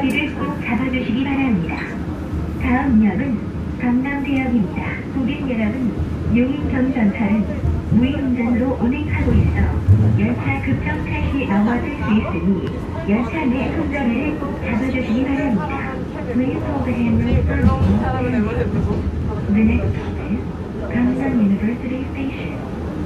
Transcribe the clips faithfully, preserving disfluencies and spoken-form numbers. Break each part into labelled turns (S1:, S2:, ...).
S1: 손잡이를 꼭 잡아주시기 바랍니다. 다음 역은 강남대역입니다. 고객 여러분, 용인경 전철은 무의운전으로 운행하고 있어 열차 급정차 시 넘어질 수 있으니 열차 내 손잡이를 꼭 잡아주시기 바랍니다. Please hold the handrail firmly. The next stop is 강남 University Station.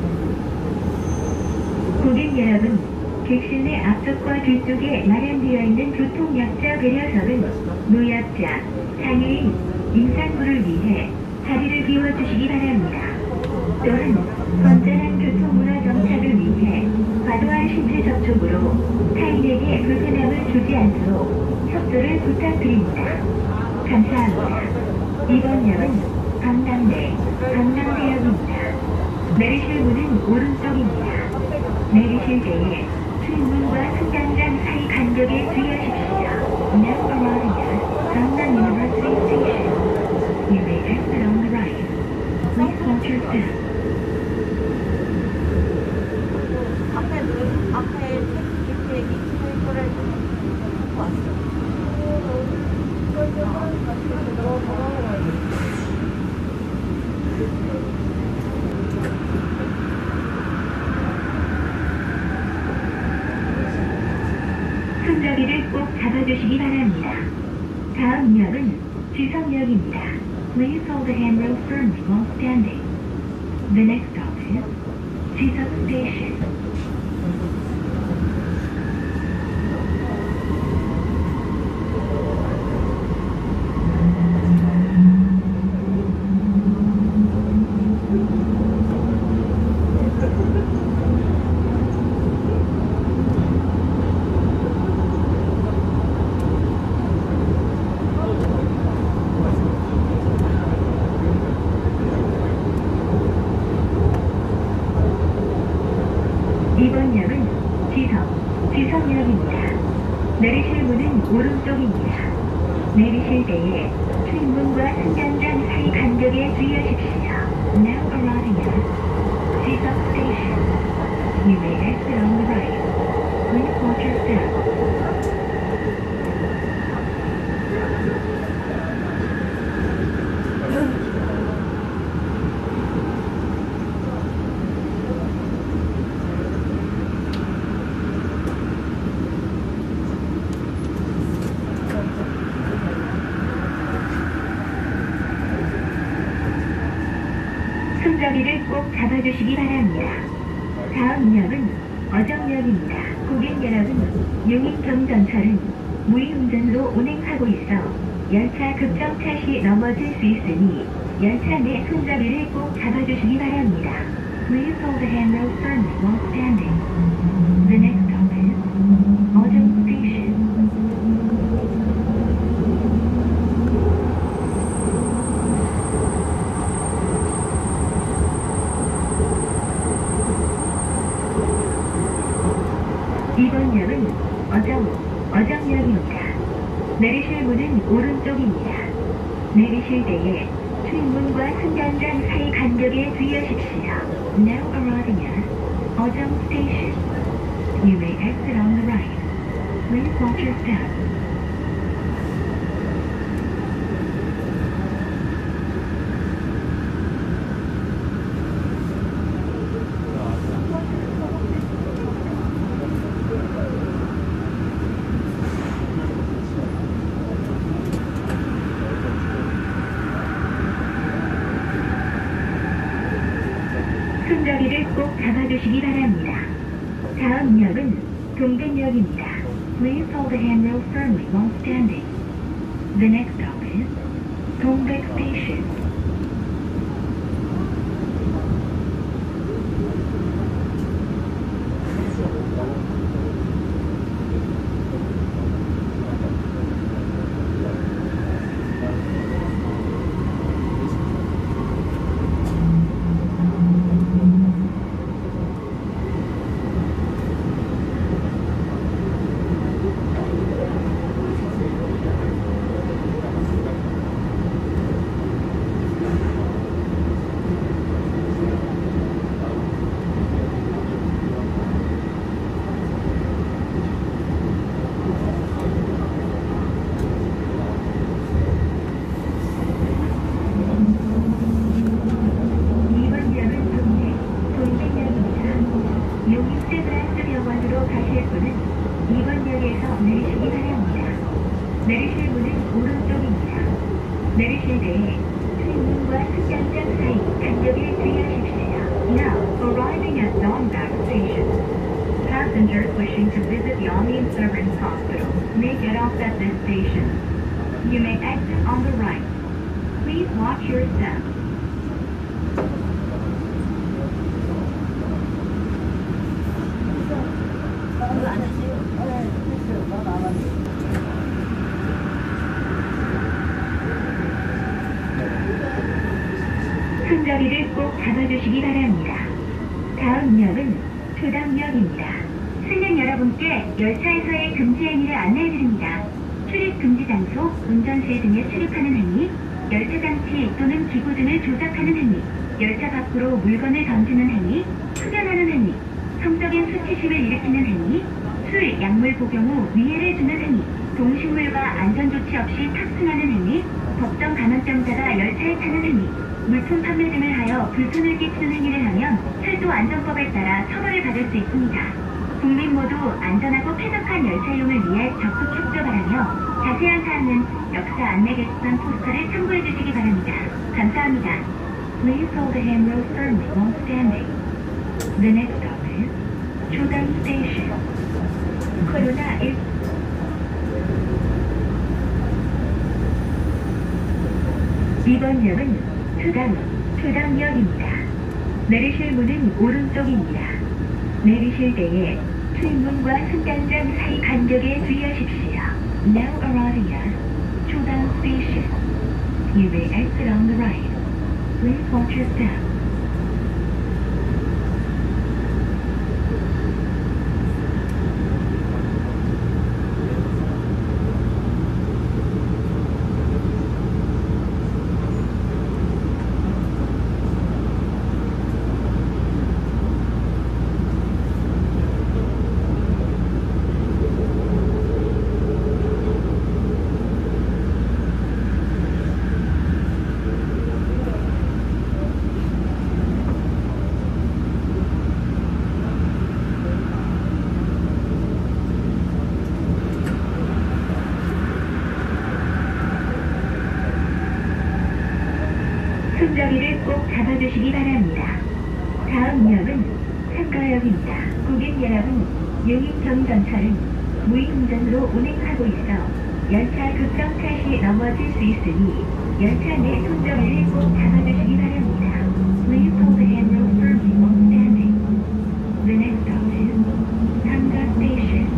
S1: 고객 여러분, 객실 내 앞쪽과 뒤쪽에 마련되어 있는 교통약자 배려석은 노약자, 장애인, 임산부를 위해 자리를 비워주시기 바랍니다. 또한 건전한 교통문화 정착을 위해 과도한 신체 접촉으로 타인에게 불편함을 주지 않도록 협조를 부탁드립니다. 감사합니다. 이번 역은 강남대, 강남대역입니다. 내리실 문은 오른쪽입니다. 내리실 때에 출문과 승강장 사이 간격에 주의하십시오. Now arriving at 강남 University Station. You may exit on the right. Please watch your step.
S2: 앞에 문, 앞에 이렇게 이렇게 거를 왔어.
S1: 손잡이를 꼭 잡아주시기 바랍니다. 다음 역은 지성역입니다. Please hold the handrail firmly while standing. The next stop is 지석 Station. 이번 역은 지석, 지석역입니다. 내리실 문은 오른쪽입니다. 내리실 때에 출문과 승강장 사이 간격에 주의하십시오. Now arriving at 지석 Station. You may exit on the right. Please watch your step. 손잡이를 꼭 잡아주시기 바랍니다. 다음 역은 어정역입니다. 고객 여러분, 용인경전철은 무의운전으로 운행하고 있어 열차 급정차 시 넘어질 수 있으니 열차 내 손잡이를 꼭 잡아주시기 바랍니다. Please hold the handrail firmly while standing. The next stop is 어정 Station. 이번 역은 어정, 어정역입니다. 내리실 문은 오른쪽입니다. 내리실 때에 출문과 승강장 사이 간격에 주의하십시오. Now arriving at 어정 Station. You may exit on the right. Please watch your step. 손잡이를 꼭 잡아주시기 바랍니다. 다음 역은 동백역입니다. Please hold the handrail firmly while standing. The next stop is 동백 Station. 내리실 문은 오른쪽입니다. 내리실 때에 출문과 승강장 사이 간격에 주의하십시오. Now, arriving at Dongbak Station. Passengers wishing to visit Yangin Children's Hospital may get off at this station. You may exit on the right. Please watch your step.
S2: 이거 안 하세요?
S1: 손잡이를 꼭 잡아주시기 바랍니다. 다음 역은 초당역입니다. 승객 여러분께 열차에서의 금지 행위를 안내해드립니다. 출입 금지 장소, 운전실 등에 출입하는 행위, 열차 장치 또는 기구 등을 조작하는 행위, 열차 밖으로 물건을 던지는 행위, 흡연하는 행위, 성적인 수치심을 일으키는 행위, 술, 약물 복용 후 위해를 주는 행위, 동식물과 안전조치 없이 탑승하는 행위, 법정 감염병자가 열차에 타는 행위, 물품 판매 등을 하여 불편을 끼치는 행위를 하면 철도 안전법에 따라 처벌을 받을 수 있습니다. 국민 모두 안전하고 쾌적한 열차이용을 위해 적극 협조바라며 자세한 사항은 역사 안내 게시판 포스터를 참고해 주시기 바랍니다. 감사합니다. Please hold the handrail firmly while standing. The next stop is 초당 Station. 코로나십구 이번 역은 초당, 초당역입니다. 내리실 문은 오른쪽입니다. 내리실 때에 출문과 승강장 사이 간격에 주의하십시오. Now arriving at 초당 Station. You may exit on the right. Please watch your step. 손잡이를 꼭 잡아주시기 바랍니다. 다음 역은 상가역입니다. 고객 여러분, 용인경 전철은 무인운전으로 운행하고 있어 열차 급정차 시 넘어질 수 있으니 열차 내 손잡이를 꼭 잡아주시기 바랍니다. Please hold the handrail firmly while standing. The next stop is 상가 Station.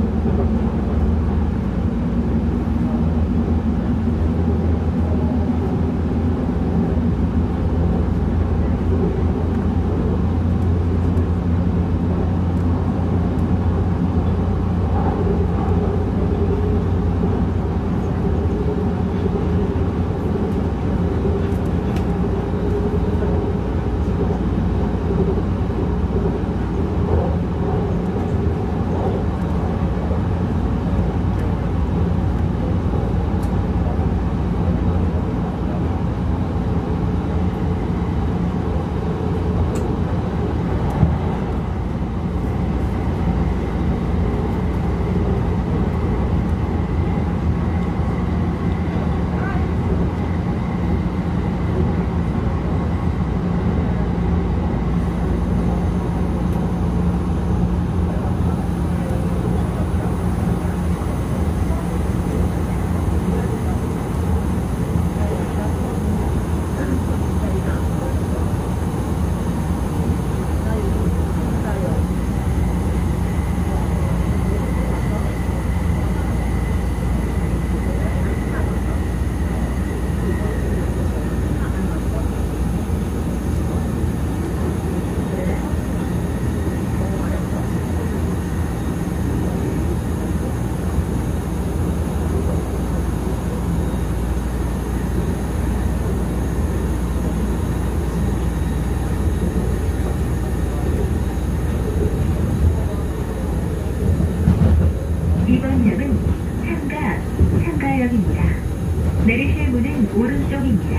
S1: 이번 역은 상가, 상가역입니다. 내리실 문은 오른쪽입니다.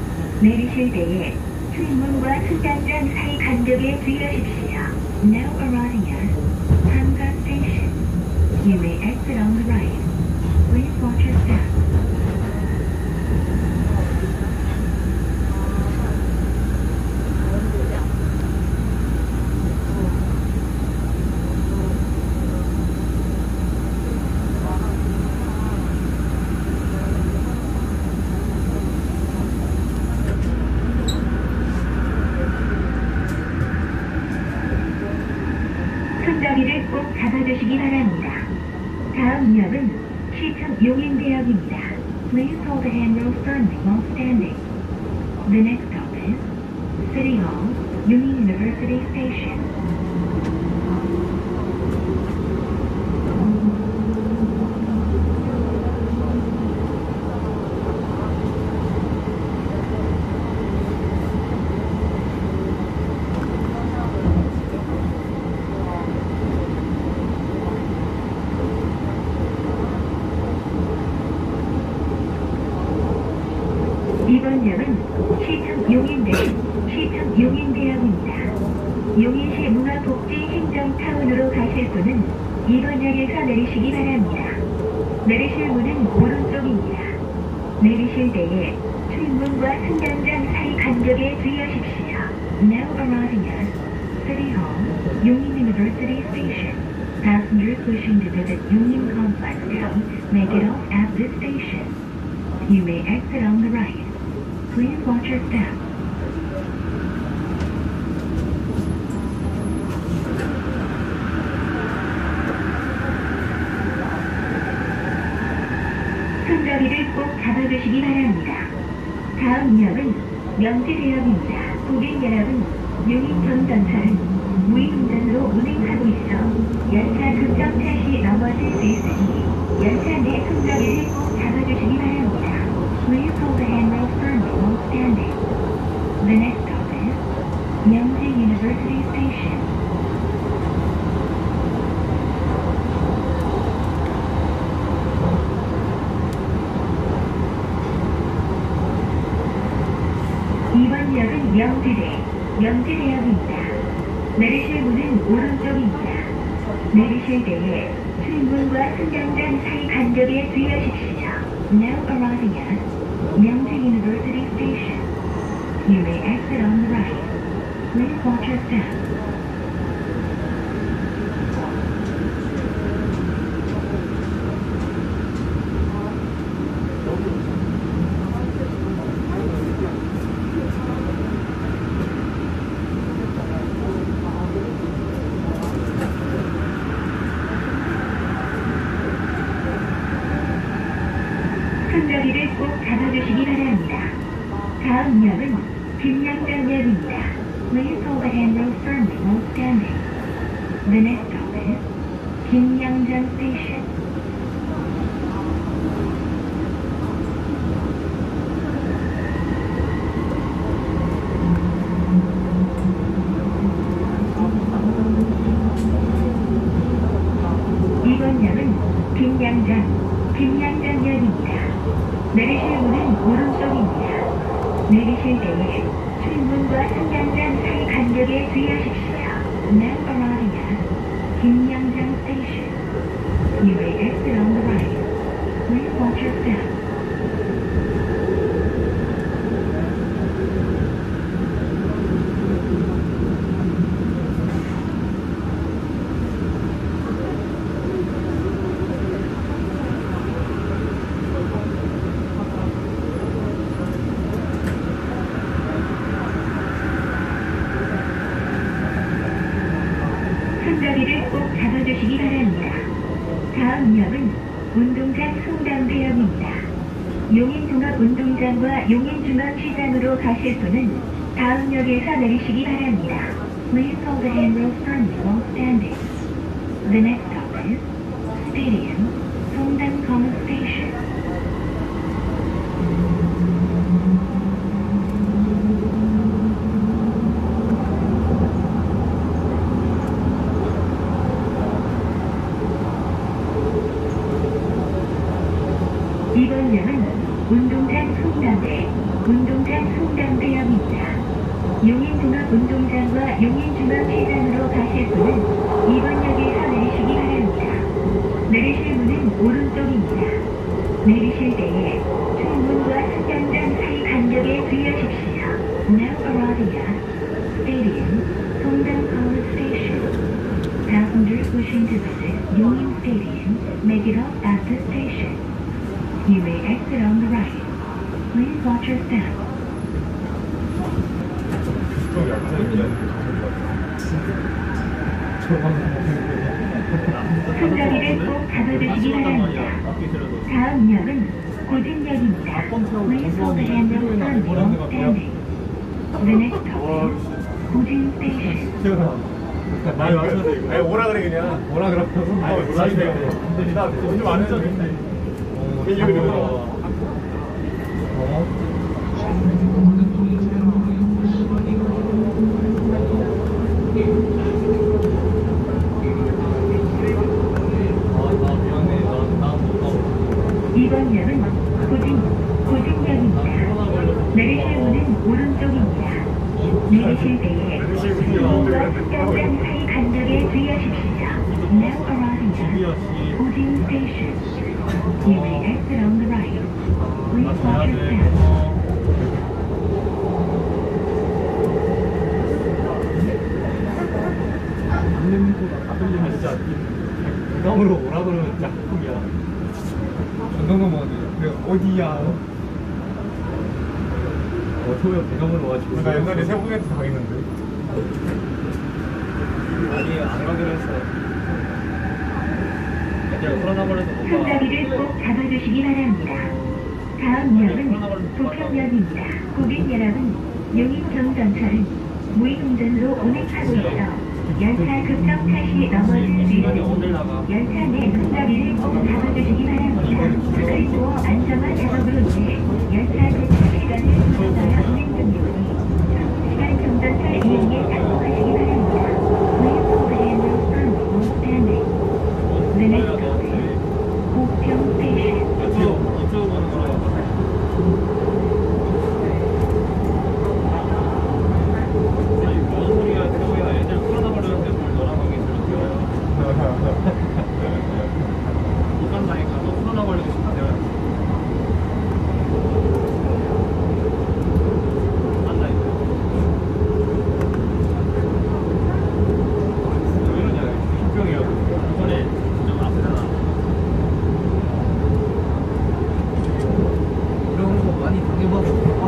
S1: 내리실 때에 출문과 승강장 사이 간격에 주의하십시오. Now arriving at 상가 Station. You may exit on the right. Please watch your step. 다음 역은 시청 용인대역입니다. Please hold the handrail firmly while standing. The next stop is City Hall, Union University Station. 이번 역은 시청 용인대, 시청 용인대역입니다. 용인시 문화복지행정타운으로 가실 분은 이번 역에서 내리시기 바랍니다. 내리실 문은 오른쪽입니다. 내리실 때에 출문과 승강장 사이 간격에 주의하십시오. Now arriving at City Hall, Union University Station. Passengers wishing to visit Union Complex Town may get off at this station. You may exit on the right. Please watch your step. 손잡이를 꼭 잡아주시기 바랍니다. 다음 역은 명지대역입니다. 고객 여러분, 용인점 전철은 무인운전으로 운행하고 있어 열차 급정차 시 넘어질 수 있으니 열차 내 손잡이를 꼭 잡아주시기 바랍니다. Please hold the handrail firmly while standing. The next stop is Myeongji University Station. 이번 역은 명지대, 명지대역입니다. 내리실 문은 오른쪽입니다. 내리실 때에 출문과 승강장 사이 간격에 주의하십시오. Now arriving at Myeongji University Station. You may exit on the right. Please watch your step. 손잡이를 꼭 잡아주시기 바랍니다. 다음 역은 김양장역입니다. Please hold the handrail firmly while standing. The next stop is 김양장 Station. 이번 역은 김양장, 김양장역입니다. 내리실 문은 오른쪽입니다. 내리실 때에 출문과 승강장 사이 간격에 주의하십시오. Now arriving at 김양장 Station. You may exit on the right. Please watch your step. 손잡이를 꼭 잡아주시기 바랍니다. 다음 역은 운동장 송담대역입니다. 용인종합운동장과 용인중앙시장으로 가실 분은 다음 역에서 내리시기 바랍니다. Please hold the handrail firmly while standing. The next stop is Stadium, Songdang Common Station. 이번 역은 운동장 송담대, 운동장 송담대역입니다. 용인종합운동장과 용인중앙시장으로 가실 분은 이번 역에서 내리시기 바랍니다. 내리실 문은 오른쪽입니다. 내리실 때에 출문과 승강장 사이 간격에 주의하십시오. Now arriving at Stadium, Songdang Common Station. Passengers wishing to visit Union Stadium may get off at this station. You may exit on the right. Please watch your step.
S3: 좀 약간
S1: 손잡이를 꼭 잡아주시기 바랍니다. 다음 역은 고진역입니다. Please hold the handrail firmly while standing. The next stop is 고진 Station.
S3: 많이 마셔도 돼. 아니 오라 그래 그냥. 오라 그래. 아니 오라 그래. 나좀안 해도 돼. 여기 어.
S1: 이번 역은 고진, 고진역입니다. 내리실 문은 오른쪽입니다. 내리실 때에 승무원과 승강장 사이 간격에 주의하십시오. Now arriving at 고진 Station. You may exit on the right. Please watch your step.
S3: 진짜 부담으로 오라 그러면 진짜 꿈이야. 전동넘어 어디? 그래 어디야? 어 토요 부담으로 와가지고. 나 옛날에 세부에서 당했는데. 아니 안 가기로 했어. 옛날에 코로나 걸려서 못 가.
S1: 손잡이를 꼭 잡아주시기 바랍니다. 다음 역은 부평역입니다. 고객 여러분, 용인경 전철은 무인운전으로 운행하고 있어 열차 급정 탓이 넘어질 수 있으니 열차 내 손잡이를 꼭 잡아주시기 바랍니다. 그리고 안전한 작업으로 인해 열차 대체 시간을 늦춰야 운행 중이오니 시간 정전철 이용에 참고하시기 바랍니다. Please hold the handrail firmly while standing. The next stop is 고평 Station.
S3: 이쪽으로 가는 거라. 아니 무슨 소리야 태호야. 애들 코로나 걸렸는데 뭘 너랑 하게 들었어요. 이간 다니까 너 코로나 걸리고 싶은데. 안 다니까. 왜 이러냐. 신병이야. 이번에 좀 아프잖아.
S4: 이런 거 많이 당해봐서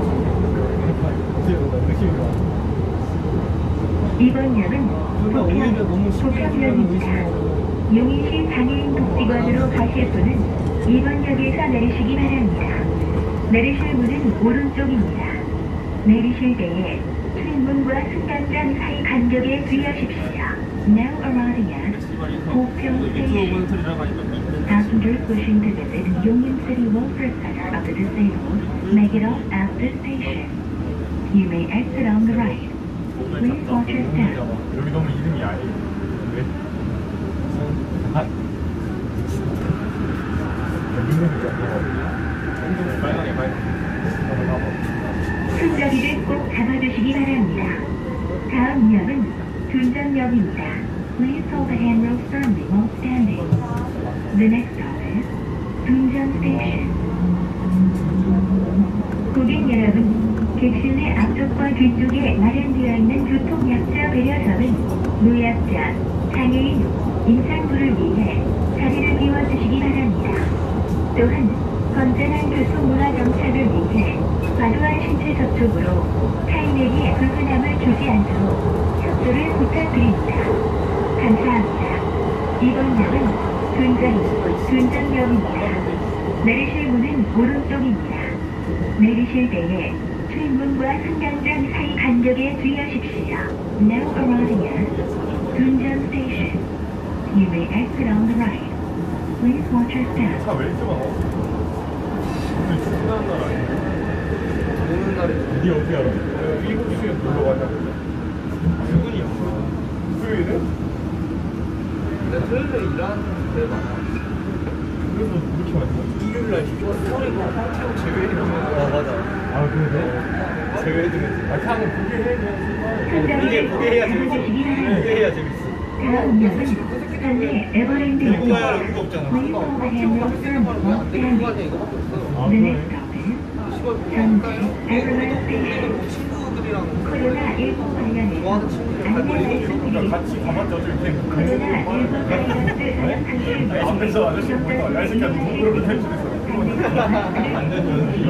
S1: 이번 역은
S4: 오히려
S1: 부평,
S4: 너무
S1: 부평역입니다. 용인시 장애인 복지관으로 가실 분은 이번 역에서 내리시기 바랍니다. 내리실 문은 오른쪽입니다. 내리실 때에 출입문과 승강장 사이 간격에 주의하십시오. Now arriving at 고평
S3: 유튜브
S1: Station.
S3: 보는 소리라고 하니까
S1: Passengers wishing to visit Yongin City Welfare Center of the Disabled may get off at this station. You may exit on the right. Please watch your step.
S3: 여기 너무 이름이 야해. 왜? 아. 빨강해 빨강.
S1: 손잡이를 꼭 잡아주시기 바랍니다. 다음 역은 둔전역입니다. Please hold the handrail firmly while standing. The next stop is 둔전 Station. 고객 여러분, 객실 내 앞쪽과 뒤쪽에 마련되어 있는 교통약자 배려석은 노약자, 장애인, 임산부를 위해 자리를 비워주시기 바랍니다. 또한 건전한 교통문화 정착을 위해 과도한 신체 접촉으로 타인에게 불편함을 주지 않도록 협조를 부탁드립니다. 감사합니다. 이번 역은 둔전, 둔전역입니다. 내리실 문은 오른쪽입니다. 내리실 때에 출입문과 승강장 사이 간격에 주의하십시오. Now arriving at 둔전 Station. You may exit on the right. Please watch your step.
S3: 차왜 이렇게 많아? 오늘 출근하는 날 아니야?
S4: 오는 날에
S3: 니 어떻게 알아? 일곱 시에 놀러 가자. 출근이야. 수요일에?
S4: 근데 토요일에 일하는 데 많아.
S3: 그래서 이렇게 많이
S4: 일요일 날 소리가 한창 제외해주면 아 맞아.
S3: 아 그래서? 제외해주면 아 그냥 그게 해야
S1: 손잡이를 꼭 잡아주시기 바랍니다. 다음 역은 서울의 에버랜드역입니다.
S4: 이거야 이거 없잖아.
S1: Please hold the handrail firmly while standing.
S4: 이거밖에 없어.
S1: The next stop is 전주 에버랜드 스테이션.
S4: 친구들이랑
S1: 코로나 일구 관련해서 안내 말씀드리겠습니다.
S3: 같이 가봤자 어차피
S1: 코로나 일구 바이러스
S3: 네, 앞에서 아저씨 보니까 야 이 새끼야 너 누구를 탈출했어. 안 되면
S1: 시민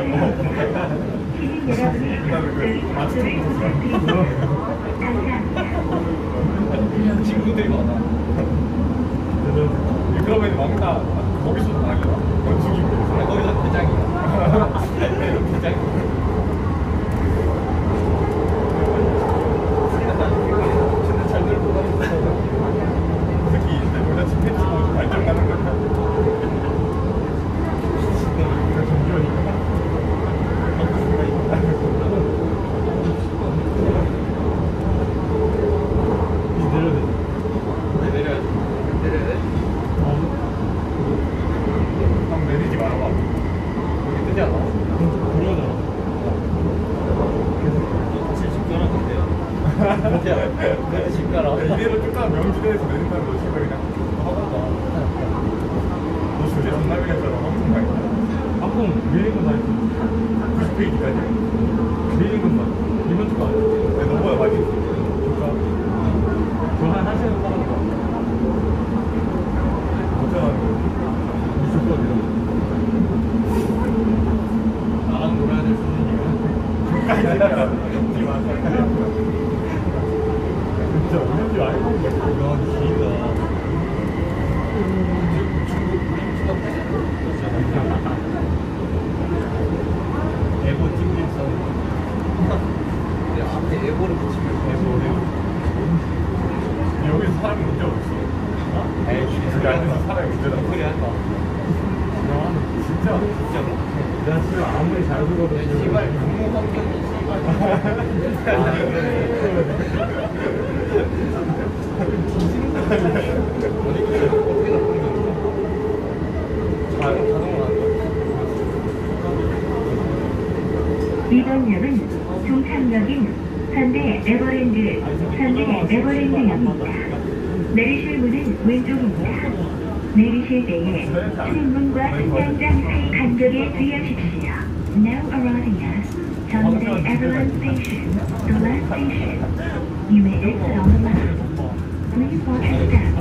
S1: 여러분의 협조를 부탁드립니다. 감사합니다.
S3: 친구들이 많아. 그러면 왕따 거기서도 나가나? 그건 죽이고 있어. 거기서 대장이야. 대장이. 진짜 잘 놀고 다녔어. 특히 이제 여자친구 팬티 보고 발정 나는 거야. 정규니까. 내리지 말아봐. 여기 뜨지 않아? 그러잖아. 사실 쉽잖아, 근데. 근데 쉽잖아. 이대로 쭉 가면 명지대에서 내린다는 거 싶어, 그냥. 하고 가. 너 진짜 전남이랬잖아, 항공 가 있다. 항공 밀린 건 아니지. 구십 페이지까지. 밀린 것만. 이번 주가 아니야. 내 너보다 많이 했어. 그니까. 저한 한 시간 따라가. 진짜 있을 것 같아. 나랑 놀아야 될 수준이야. 진짜 오는 줄 알고 있는 거야. 이거 길다. 에보 찡찡 써. 앞에 에보를 붙이면 에보를. 여기서 사람이 문제 없어. 어? 에이, 저기 안에서 사람이 문제다. 그래, 할까? 진짜? 진짜로? 내가 지금 아무리 잘 들어도 씨발 근무 환경이 씨발
S1: 이번 역은 종착역인 현대 에버랜드 현대 에버랜드역입니다. 내리실 문은 왼쪽입니다. 내리실 때에 승문과 승강장 사이 간격에 주의하십시오. Now arriving at Hyundai Everland Station, the last station. You may exit on the left. Please watch your step.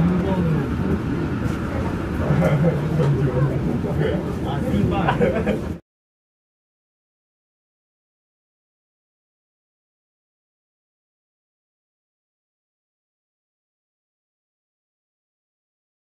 S3: 아, 씨발.